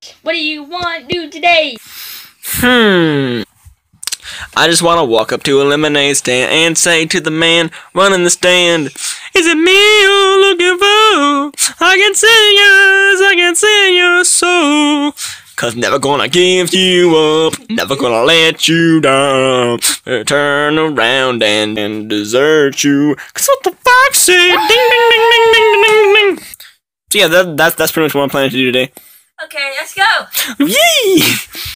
What do you want to do today? I just want to walk up to a lemonade stand and say to the man running the stand, "Is it me you're looking for? I can sing your soul. 'Cause never gonna give you up, never gonna let you down. Turn around and desert you. 'Cause what the fuck say? Ding ding ding ding ding ding ding." So yeah, that's pretty much what I'm planning to do today. Okay, let's go. Yee!